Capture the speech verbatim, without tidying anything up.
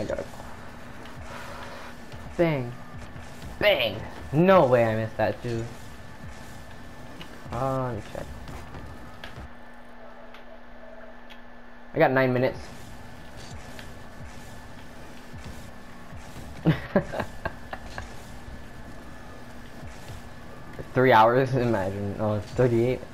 I got a bang, bang. No way I missed that too. Oh, let me check. I got nine minutes. Three hours, imagine. Oh, it's thirty-eight.